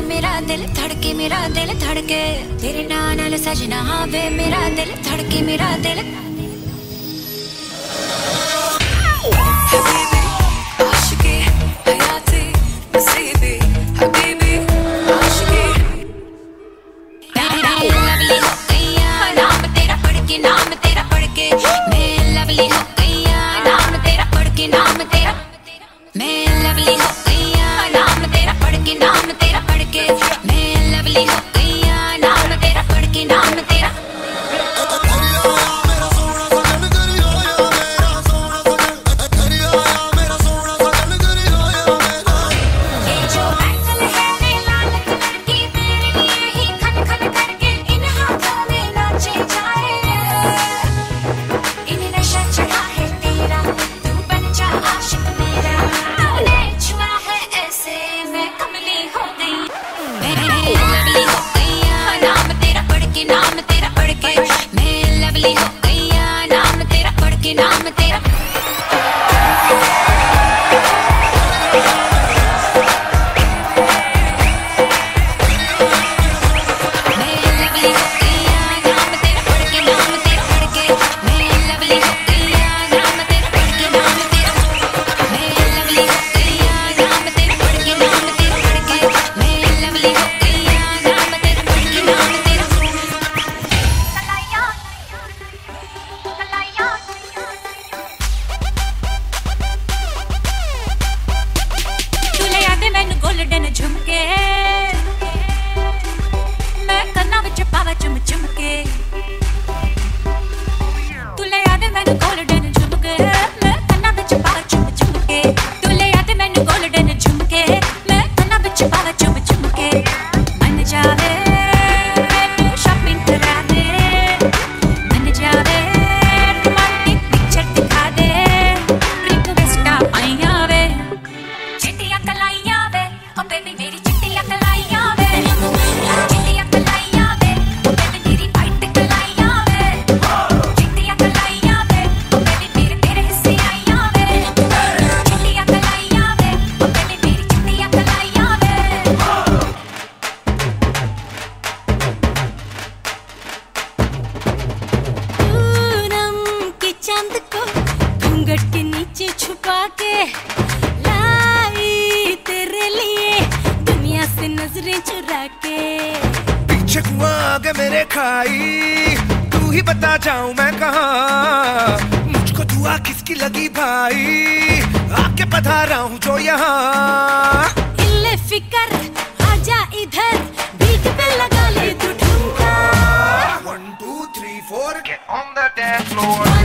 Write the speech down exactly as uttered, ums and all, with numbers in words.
मेरा दिल धड़के मेरा दिल धड़के तेरे नाल सजना वे मेरा दिल धड़के मेरा दिल हबीबी आशिकी हयाती नसीबी हबीबी आशिकी लवली हो गया नाम तेरा पढ़ के नाम तेरा पढ़ के मैं लवली हो गया नाम तेरा पढ़ के नाम तेरा मैं लवली हो गया नाम तेरा पढ़ के नाम तेरा पढ़ के मैं लवली हो गया नाम तेरा पढ़ के नाम तेरा नाम तेरा पढ़ के मैं लवली हो गया नाम तेरा पढ़ के नाम तेरा गोल्डन झुमके मैं कन्ना विच पावा चुम चुमके तुले याद मैनू गोल्डन झुमके मैं कन्ना विच पावा चुम चुमके तुले याद मैनू गोल्डन झुमके मैं कन्ना विच पावा चुम चुमके मन जावे मैनू शॉपिंग करा दे मन जावे रोमांटिक पिक्चर दिखा दे रिक्वेस्ट आईया वे चिट्टियां कलाइयां वे ओ बेबी मेरी चिट्टियां कलाइयां वे चिट्टियां कलाइयां वे ओ बेबी मेरी वाइट कलाइयां वे चिट्टियां कलाइयां वे ओ बेबी मेरे तेरे हिस्से आइयां वे चिट्टियां कलाइयां वे ओ बेबी मेरी चिट्टियां कलाइयां वे पूनम की चांद को घूंघट के नीचे छुपा के नजरें चुरा के पीछे कुआं आगे मेरे खाई तू ही बता जाऊं मैं कहाँ मुझको दुआ किसकी लगी भाई आके पधारा हूँ जो यहाँ इल्ले फिकर आजा इधर बीट पे लगा ले तू ठुमका one two three four get on the dance floor